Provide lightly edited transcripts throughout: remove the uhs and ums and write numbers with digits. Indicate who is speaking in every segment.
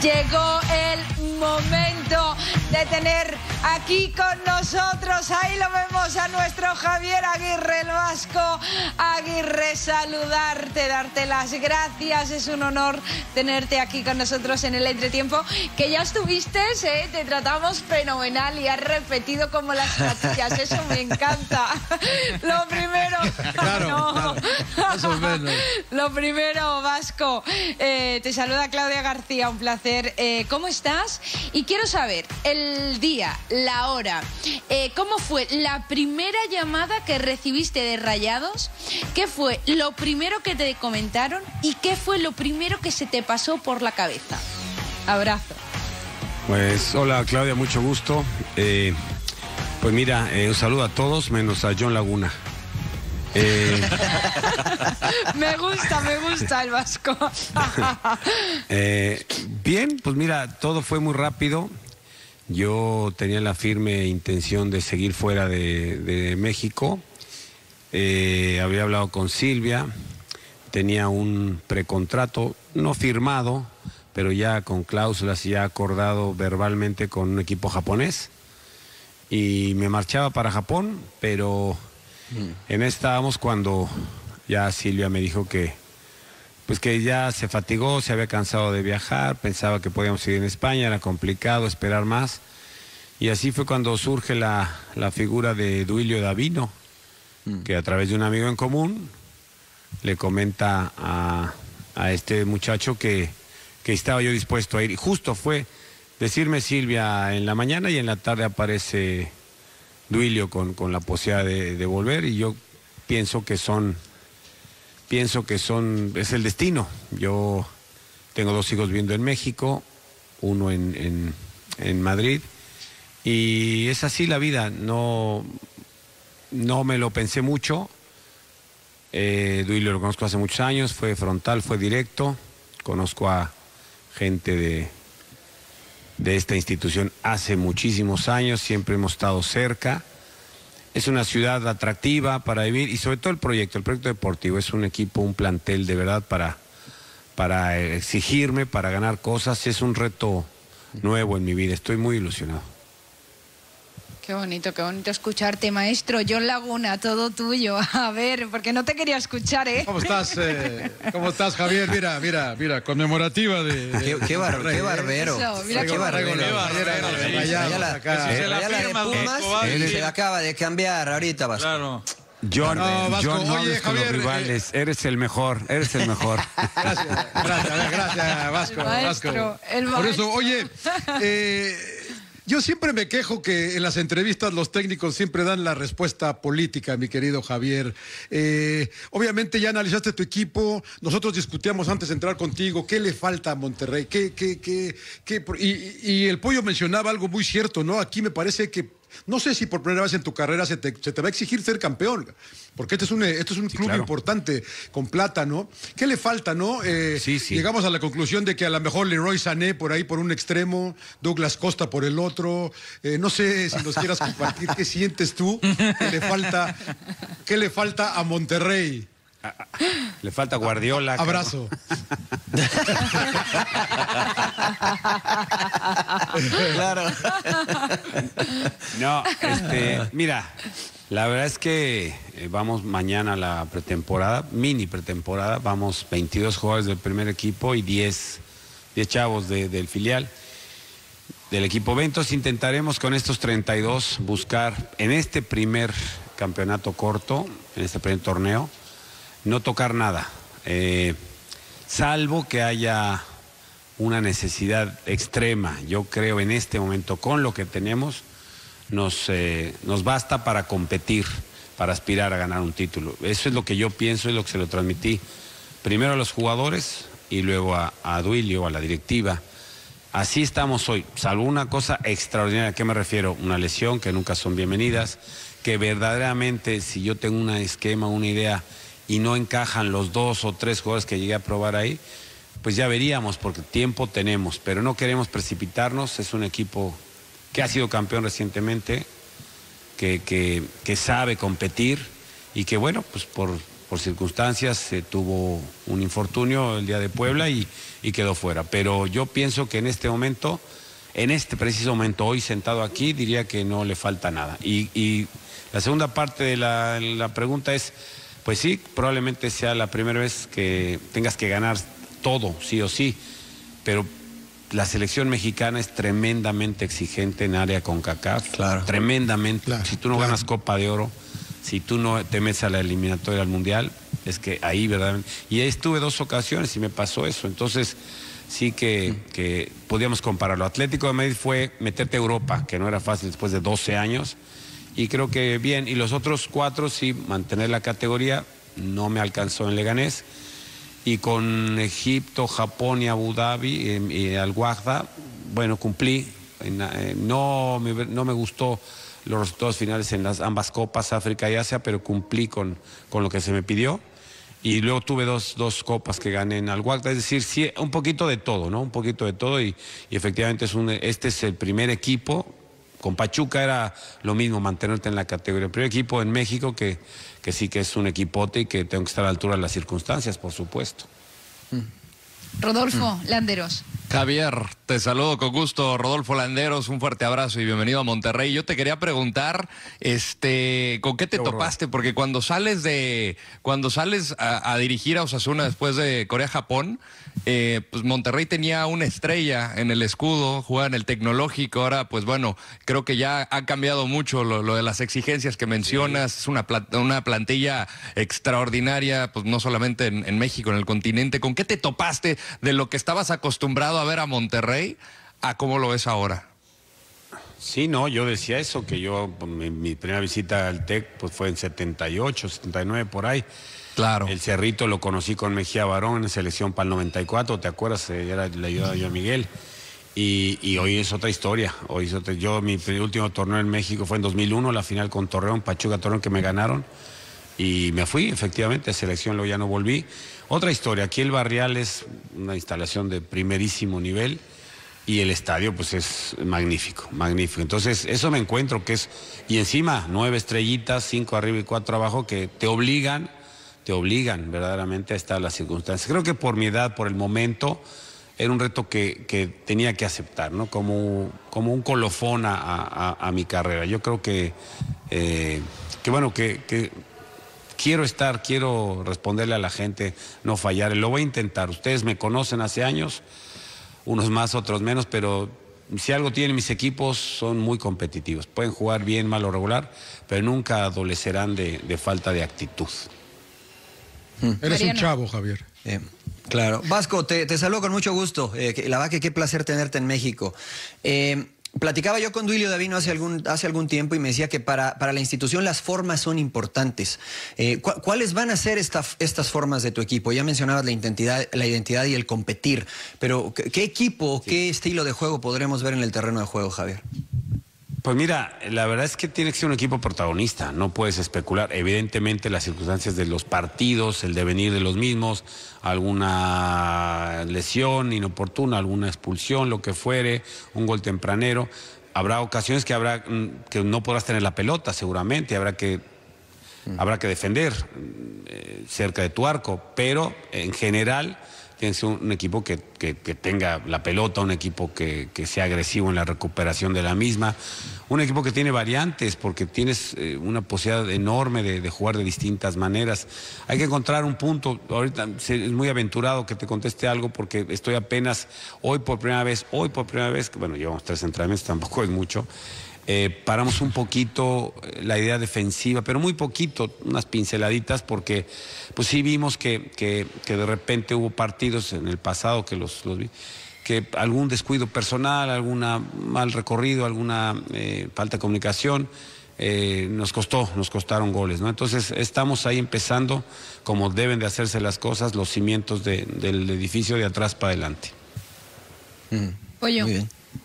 Speaker 1: Llegó el momento de tener aquí con nosotros, ahí lo vemos, a nuestro Javier Aguirre, el vasco Aguirre. Saludarte, darte las gracias, es un honor tenerte aquí con nosotros en el entretiempo, que ya estuviste, te tratamos fenomenal y has repetido como las platillas, eso me encanta. Lo primero,
Speaker 2: claro, más o menos.
Speaker 1: Lo primero, Vasco, te saluda Claudia García, un placer. ¿Cómo estás? Y quiero saber el día, la hora, ¿cómo fue la primera llamada que recibiste de Rayados? ¿Qué fue lo primero que te comentaron? ¿Y qué fue lo primero que se te pasó por la cabeza? Abrazo.
Speaker 3: Pues hola Claudia, mucho gusto. Pues mira, un saludo a todos menos a John Laguna.
Speaker 1: Me gusta el vasco.
Speaker 3: Bien, pues mira, todo fue muy rápido. Yo tenía la firme intención de seguir fuera de México. Había hablado con Silvia, tenía un precontrato no firmado, pero ya con cláusulas y ya acordado verbalmente con un equipo japonés. Y me marchaba para Japón, pero en estábamos cuando ya Silvia me dijo que pues que ya se fatigó, se había cansado de viajar, pensaba que podíamos ir en España, era complicado esperar más. Y así fue cuando surge la figura de Duilio Davino, que a través de un amigo en común le comenta a este muchacho que estaba yo dispuesto a ir. Y justo fue decirme Silvia en la mañana y en la tarde aparece Duilio con la posibilidad de volver, y yo pienso que es el destino. Yo tengo 2 hijos viviendo en México, uno en Madrid, y es así la vida. No me lo pensé mucho. Duilio lo conozco hace muchos años, fue frontal, fue directo. Conozco a gente de esta institución hace muchísimos años, siempre hemos estado cerca. Es una ciudad atractiva para vivir, y sobre todo el proyecto deportivo. Es un equipo, un plantel de verdad para exigirme, para ganar cosas. Es un reto nuevo en mi vida, estoy muy ilusionado.
Speaker 1: Qué bonito escucharte, maestro. John Laguna, todo tuyo. A ver, porque no te quería escuchar, ¿eh?
Speaker 2: ¿Cómo estás, Javier? Mira, conmemorativa de...
Speaker 4: Qué barbero.
Speaker 1: Eso, mira
Speaker 4: qué barbero. Se acaba de cambiar ahorita, Vasco.
Speaker 2: Claro.
Speaker 3: John,
Speaker 2: Vasco,
Speaker 3: John, no
Speaker 2: oye,
Speaker 3: hables con
Speaker 2: Javier,
Speaker 3: los rivales, eres el mejor.
Speaker 2: Gracias, Vasco.
Speaker 1: El maestro.
Speaker 2: Por eso, oye, yo siempre me quejo que en las entrevistas los técnicos siempre dan la respuesta política, mi querido Javier. Obviamente ya analizaste tu equipo, nosotros discutíamos antes de entrar contigo, ¿qué le falta a Monterrey? Y el Pollo mencionaba algo muy cierto, ¿no? Aquí me parece que, no sé si por primera vez en tu carrera se te va a exigir ser campeón, porque este es un club
Speaker 3: claro,
Speaker 2: importante, con plata, ¿no? ¿Qué le falta, no?
Speaker 3: Sí.
Speaker 2: Llegamos a la conclusión de que a lo mejor Leroy Sané por ahí por un extremo, Douglas Costa por el otro. No sé si nos quieras compartir qué sientes tú que le falta a Monterrey.
Speaker 3: Le falta Guardiola.
Speaker 2: Abrazo.
Speaker 4: Claro.
Speaker 3: No, mira, la verdad es que vamos mañana a la pretemporada, mini pretemporada, vamos 22 jugadores del primer equipo y 10 chavos del filial del equipo B. Entonces intentaremos con estos 32 buscar en este primer campeonato corto, en este primer torneo, no tocar nada, salvo que haya una necesidad extrema. Yo creo en este momento, con lo que tenemos, nos basta para competir, para aspirar a ganar un título. Eso es lo que yo pienso, es lo que se lo transmití primero a los jugadores y luego a Duilio, a la directiva. Así estamos hoy, salvo una cosa extraordinaria. ¿A qué me refiero? Una lesión, que nunca son bienvenidas, que verdaderamente si yo tengo un esquema, una idea, y no encajan los 2 o 3 jugadores que llegué a probar ahí, pues ya veríamos, porque tiempo tenemos, pero no queremos precipitarnos. Es un equipo que ha sido campeón recientemente, que sabe competir, y que bueno, pues por circunstancias, tuvo un infortunio el día de Puebla y quedó fuera. Pero yo pienso que en este momento, en este preciso momento, hoy sentado aquí, diría que no le falta nada. Y la segunda parte de la pregunta es, pues sí, probablemente sea la primera vez que tengas que ganar todo, sí o sí, pero la selección mexicana es tremendamente exigente en área CONCACAF, claro. Tremendamente. Claro, si tú no ganas Copa de Oro, si tú no te metes a la eliminatoria al Mundial, es que ahí, ¿verdad? Y ahí estuve 2 ocasiones y me pasó eso. Entonces, sí que podíamos compararlo. Atlético de Madrid fue meterte a Europa, que no era fácil después de 12 años, y creo que bien. Y los otros 4, sí, mantener la categoría, no me alcanzó en Leganés. Y con Egipto, Japón y Abu Dhabi y Al-Wahda, bueno, cumplí. No me gustó los resultados finales en las ambas copas, África y Asia, pero cumplí con lo que se me pidió. Y luego tuve dos copas que gané en Al-Wahda, es decir, sí, un poquito de todo, ¿no? Un poquito de todo y efectivamente este es el primer equipo. Con Pachuca era lo mismo, mantenerte en la categoría. El primer equipo en México que sí que es un equipote y que tengo que estar a la altura de las circunstancias, por supuesto.
Speaker 1: Rodolfo Landeros.
Speaker 5: Javier, te saludo con gusto. Rodolfo Landeros, un fuerte abrazo y bienvenido a Monterrey. Yo te quería preguntar, ¿con qué te topaste? Porque cuando sales a dirigir a Osasuna después de Corea-Japón, pues Monterrey tenía una estrella en el escudo, jugaba en el Tecnológico. Ahora, pues bueno, creo que ya ha cambiado mucho lo de las exigencias que mencionas. Sí. Es una plantilla extraordinaria, pues no solamente en México, en el continente. ¿Con qué te topaste de lo que estabas acostumbrado a ver a Monterrey a cómo lo ves ahora?
Speaker 3: Sí, no, yo decía eso, que yo, mi primera visita al TEC pues fue en 78, 79, por ahí. Claro. El Cerrito lo conocí con Mejía Barón en selección para el 94, ¿te acuerdas? Le ayudaba yo a Miguel. Y hoy es otra historia. Mi último torneo en México fue en 2001, la final con Torreón, Pachuca Torreón, que me ganaron. Y me fui, efectivamente, a selección, luego ya no volví. Otra historia, aquí el Barrial es una instalación de primerísimo nivel y el estadio pues es magnífico, magnífico. Entonces eso me encuentro que es, y encima 9 estrellitas, 5 arriba y 4 abajo, que te obligan verdaderamente a estar en las circunstancias. Creo que por mi edad, por el momento, era un reto que tenía que aceptar, ¿no? Como un colofón a mi carrera. Yo creo que quiero responderle a la gente, no fallar. Lo voy a intentar. Ustedes me conocen hace años, unos más, otros menos, pero si algo tienen mis equipos, son muy competitivos. Pueden jugar bien, mal o regular, pero nunca adolecerán de falta de actitud.
Speaker 2: Eres Mariano. Un chavo, Javier.
Speaker 4: Claro. Vasco, te saludo con mucho gusto. La verdad que qué placer tenerte en México. Platicaba yo con Duilio Davino hace algún tiempo y me decía que para la institución las formas son importantes. ¿Cuáles van a ser estas formas de tu equipo? Ya mencionabas la identidad y el competir, pero ¿qué equipo, qué estilo de juego podremos ver en el terreno de juego, Javier?
Speaker 3: Pues mira, la verdad es que tiene que ser un equipo protagonista, no puedes especular. Evidentemente las circunstancias de los partidos, el devenir de los mismos, alguna lesión inoportuna, alguna expulsión, lo que fuere, un gol tempranero. Habrá ocasiones que no podrás tener la pelota seguramente, habrá que defender cerca de tu arco, pero en general tiene que ser un equipo que tenga la pelota, un equipo que sea agresivo en la recuperación de la misma, un equipo que tiene variantes, porque tienes una posibilidad enorme de jugar de distintas maneras. Hay que encontrar un punto. Ahorita es muy aventurado que te conteste algo, porque estoy apenas hoy por primera vez, bueno, llevamos 3 entrenamientos, tampoco es mucho. Paramos un poquito la idea defensiva, pero muy poquito, unas pinceladitas, porque pues sí vimos que de repente hubo partidos en el pasado que los vi, que algún descuido personal, alguna mal recorrido, alguna falta de comunicación, nos costaron goles, ¿no? Entonces estamos ahí empezando, como deben de hacerse las cosas, los cimientos del edificio de atrás para adelante.
Speaker 1: Pollo.
Speaker 4: Muy bien.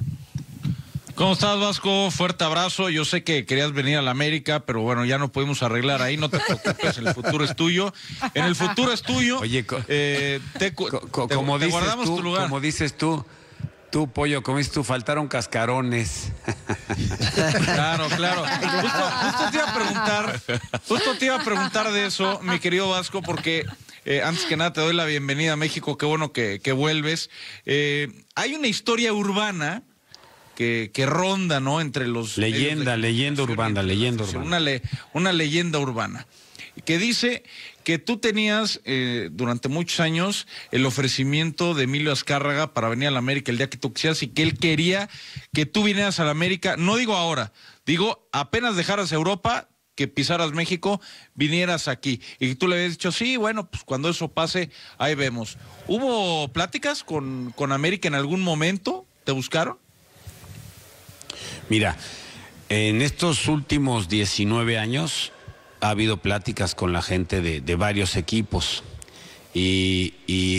Speaker 6: ¿Cómo estás, Vasco? Fuerte abrazo. Yo sé que querías venir a la América, pero bueno, ya no pudimos arreglar ahí. No te preocupes, el futuro es tuyo. En el futuro es tuyo.
Speaker 3: Oye,
Speaker 6: te guardamos tu lugar.
Speaker 3: Como dices tú, Pollo, como dices tú, faltaron cascarones.
Speaker 6: Claro, claro. Justo te iba a preguntar de eso, mi querido Vasco, porque antes que nada te doy la bienvenida a México, qué bueno que vuelves. Hay una historia urbana que ronda, ¿no? Entre los...
Speaker 3: Leyenda urbana.
Speaker 6: Una leyenda urbana que dice que tú tenías durante muchos años el ofrecimiento de Emilio Azcárraga para venir a la América el día que tú quisieras y que él quería que tú vinieras a la América, no digo ahora, digo apenas dejaras Europa, que pisaras México, vinieras aquí. Y tú le habías dicho, sí, bueno, pues cuando eso pase, ahí vemos. ¿Hubo pláticas con América en algún momento? ¿Te buscaron?
Speaker 3: Mira, en estos últimos 19 años ha habido pláticas con la gente de varios equipos y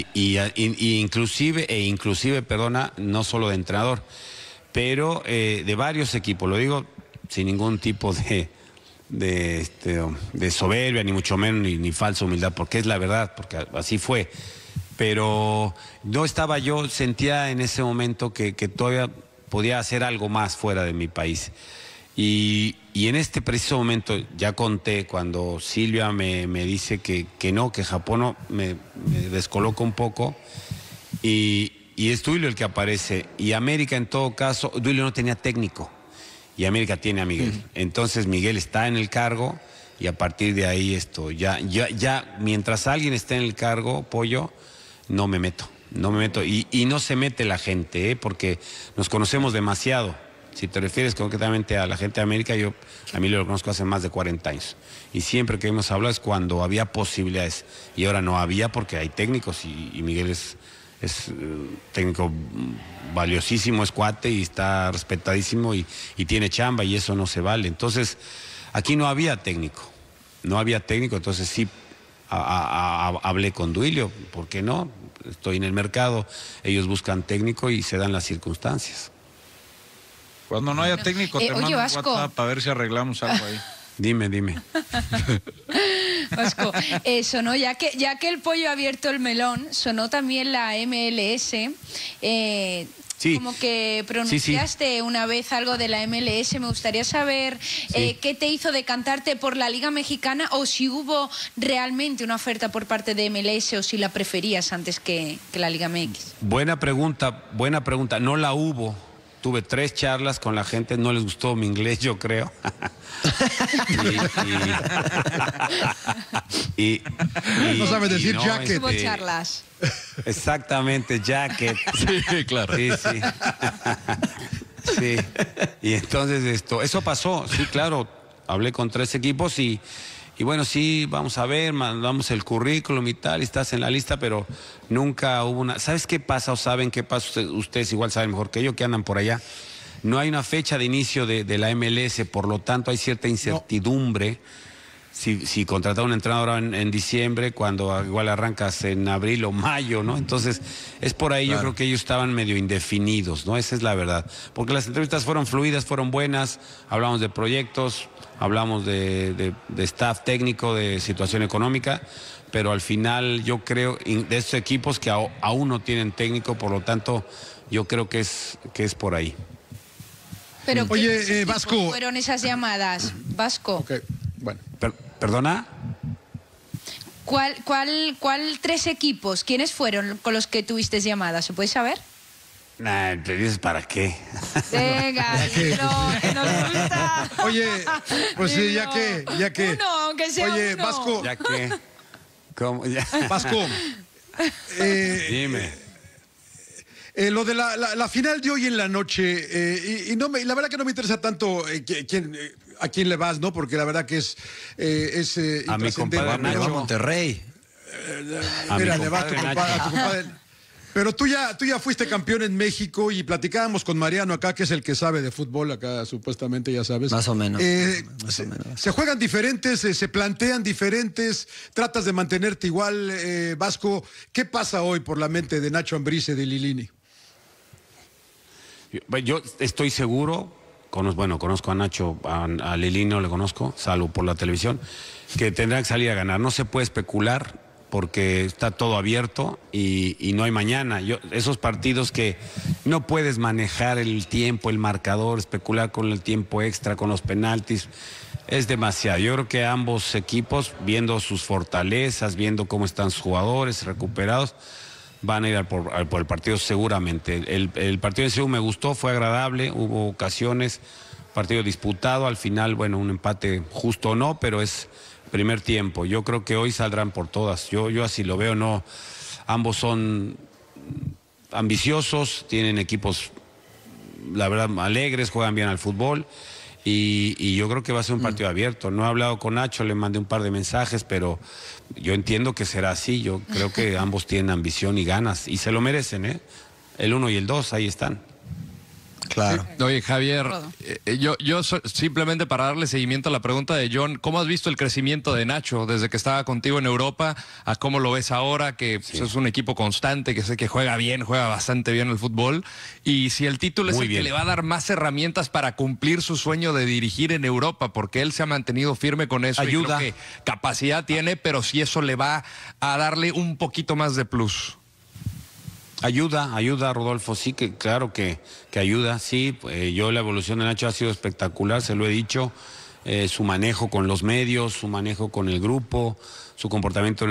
Speaker 3: inclusive, perdona, no solo de entrenador, pero de varios equipos. Lo digo sin ningún tipo de soberbia, ni mucho menos, ni falsa humildad, porque es la verdad, porque así fue. Pero no estaba yo, sentía en ese momento que todavía podía hacer algo más fuera de mi país. Y en este preciso momento, ya conté, cuando Silvia me dice que no, que Japón no, me descoloca un poco, y es Duilio el que aparece. Y América, en todo caso, Duilio no tenía técnico, y América tiene a Miguel. Entonces Miguel está en el cargo, y a partir de ahí ya mientras alguien esté en el cargo, Pollo, no me meto. Y no se mete la gente, porque nos conocemos demasiado. Si te refieres concretamente a la gente de América, yo a mí lo conozco hace más de 40 años. Y siempre que hemos hablado es cuando había posibilidades. Y ahora no había porque hay técnicos y Miguel es técnico valiosísimo, es cuate y está respetadísimo y tiene chamba y eso no se vale. Entonces, aquí no había técnico. Entonces sí hablé con Duilio, ¿por qué no? Estoy en el mercado, ellos buscan técnico y se dan las circunstancias.
Speaker 6: Cuando no haya técnico, te mando un WhatsApp para ver si arreglamos algo ahí.
Speaker 3: Dime.
Speaker 1: Vasco, sonó, ya que el Pollo ha abierto el melón, sonó también la MLS.
Speaker 3: Sí.
Speaker 1: Como que pronunciaste una vez algo de la MLS. Me gustaría saber qué te hizo decantarte por la Liga Mexicana, o si hubo realmente una oferta por parte de MLS, o si la preferías antes que la Liga MX.
Speaker 3: Buena pregunta. No la hubo. Tuve 3 charlas con la gente, no les gustó mi inglés, yo creo.
Speaker 2: No sabes decir jacket.
Speaker 1: Hubo charlas.
Speaker 3: Exactamente, jacket.
Speaker 5: Sí, claro.
Speaker 3: Sí. Sí. Y entonces eso pasó, sí, claro. Hablé con 3 equipos y bueno, sí, vamos a ver, mandamos el currículum y tal, y estás en la lista, pero nunca hubo una... ¿Sabes qué pasa o saben qué pasa? Ustedes igual saben mejor que yo, que andan por allá. No hay una fecha de inicio de la MLS, por lo tanto hay cierta incertidumbre. No. Si contratar a un entrenador en diciembre, cuando igual arrancas en abril o mayo, ¿no? Entonces, es por ahí, claro. Yo creo que ellos estaban medio indefinidos, ¿no? Esa es la verdad. Porque las entrevistas fueron fluidas, fueron buenas, hablamos de proyectos, hablamos de staff técnico, de situación económica, pero al final yo creo de estos equipos que aún no tienen técnico, por lo tanto, yo creo que es por ahí.
Speaker 1: Pero
Speaker 2: oye, Vasco,
Speaker 1: fueron esas llamadas, Vasco.
Speaker 2: Okay. Bueno.
Speaker 3: ¿Perdona?
Speaker 1: ¿Cuál 3 equipos? ¿Quiénes fueron con los que tuviste llamadas? ¿Se puede saber?
Speaker 3: Nah, ¿te dices para qué?
Speaker 1: Venga, que nos gusta.
Speaker 2: Oye, pues sí, ya que.
Speaker 1: Uno, aunque sea
Speaker 2: oye,
Speaker 1: uno.
Speaker 2: Vasco.
Speaker 3: ¿Ya qué? ¿Cómo? Ya.
Speaker 2: Vasco.
Speaker 3: Dime.
Speaker 2: Lo de la final de hoy en la noche, y no la verdad que no me interesa tanto a quién le vas, ¿no? Porque la verdad que es
Speaker 3: a mi compadre
Speaker 4: Nacho. A Monterrey.
Speaker 2: Mira, le vas a tu compadre. Pero tú ya fuiste campeón en México y platicábamos con Mariano acá, que es el que sabe de fútbol acá, supuestamente, ya sabes.
Speaker 4: Más o menos.
Speaker 2: Se juegan diferentes, se plantean diferentes, tratas de mantenerte igual, Vasco. ¿Qué pasa hoy por la mente de Nacho Ambriz y de Lilini?
Speaker 3: Yo estoy seguro, conozco a Nacho, a Lilini no le conozco, salvo por la televisión, que tendrán que salir a ganar. No se puede especular porque está todo abierto y no hay mañana. Esos partidos que no puedes manejar el tiempo, el marcador, especular con el tiempo extra, con los penaltis, es demasiado. Yo creo que ambos equipos, viendo sus fortalezas, viendo cómo están sus jugadores recuperados, van a ir por el partido seguramente. El partido de Seúl me gustó, fue agradable, hubo ocasiones, partido disputado, al final, bueno, un empate justo o no, pero es primer tiempo. Yo creo que hoy saldrán por todas. Yo así lo veo, no. Ambos son ambiciosos, tienen equipos, la verdad, alegres, juegan bien al fútbol. Y yo creo que va a ser un partido abierto. No he hablado con Nacho, le mandé un par de mensajes, pero yo entiendo que será así. Yo creo que ambos tienen ambición y ganas y se lo merecen, ¿eh? El 1 y el 2, ahí están.
Speaker 4: Claro.
Speaker 5: Oye, Javier, simplemente para darle seguimiento a la pregunta de John, ¿cómo has visto el crecimiento de Nacho desde que estaba contigo en Europa a cómo lo ves ahora, que pues, es un equipo constante, que sé que juega bien, juega bastante bien el fútbol? Y si el título es el que le va a dar más herramientas para cumplir su sueño de dirigir en Europa, porque él se ha mantenido firme con eso.
Speaker 3: Ayuda.
Speaker 5: Y creo que capacidad tiene, pero si eso le va a darle un poquito más de plus.
Speaker 3: Ayuda, Rodolfo, sí, que claro que ayuda, sí. Yo la evolución de Nacho ha sido espectacular, se lo he dicho. Su manejo con los medios, su manejo con el grupo, su comportamiento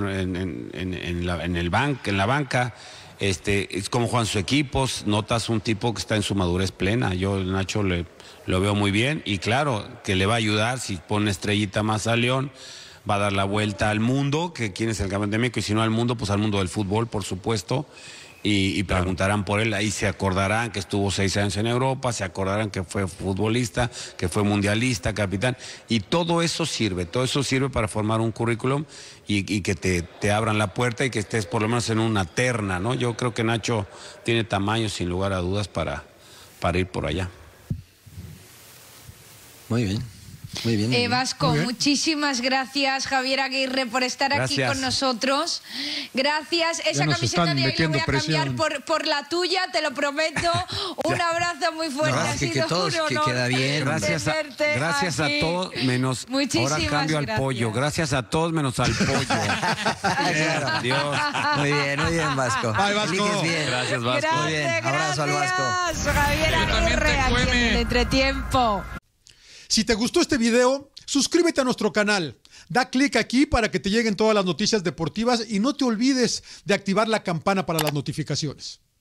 Speaker 3: en la banca, es como juegan sus equipos. Notas un tipo que está en su madurez plena. Yo Nacho lo veo muy bien y claro que le va a ayudar si pone estrellita más a León. Va a dar la vuelta al mundo, que quién es el campeón de México, y si no al mundo, pues al mundo del fútbol, por supuesto. Y preguntarán por él, ahí se acordarán que estuvo 6 años en Europa, se acordarán que fue futbolista, que fue mundialista, capitán, y todo eso sirve para formar un currículum y que te abran la puerta y que estés por lo menos en una terna, ¿no? Yo creo que Nacho tiene tamaño, sin lugar a dudas, para ir por allá.
Speaker 4: Muy bien. Muy bien.
Speaker 1: Vasco, muchísimas gracias, Javier Aguirre, por estar aquí con nosotros. Gracias. Esa camiseta de hoy la voy a cambiar por la tuya, te lo prometo. Un abrazo muy fuerte. Ha sido un honor.
Speaker 4: Que queda bien.
Speaker 3: Gracias a todos, menos ahora cambio al pollo. Gracias a todos menos al pollo.
Speaker 4: Claro.
Speaker 3: Adiós.
Speaker 4: Muy bien, Vasco.
Speaker 2: Bye, Vasco.
Speaker 4: Eliges bien.
Speaker 5: Gracias, Vasco.
Speaker 4: Muy bien. Abrazo al Vasco.
Speaker 1: Javier Aguirre, aquí en el Entretiempo.
Speaker 2: Si te gustó este video, suscríbete a nuestro canal. Da clic aquí para que te lleguen todas las noticias deportivas y no te olvides de activar la campana para las notificaciones.